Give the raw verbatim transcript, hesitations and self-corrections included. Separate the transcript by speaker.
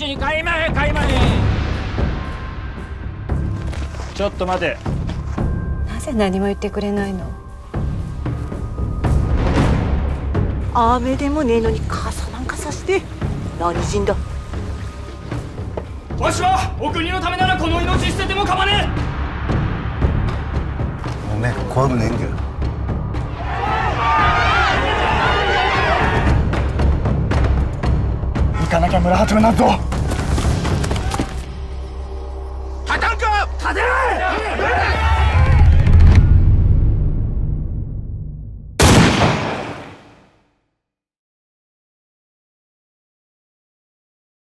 Speaker 1: ちに買いまへん買いまへん。ちょっと待て。
Speaker 2: なぜ何も言ってくれないの？
Speaker 3: 雨でもねえのに傘なんかさして何人だ。
Speaker 1: わしはお国のためならこの命捨てても構わねえ。
Speaker 4: おめえ怖くねえんだよ。行かなきゃ村八分なんぞ。
Speaker 1: 立たんか立てない。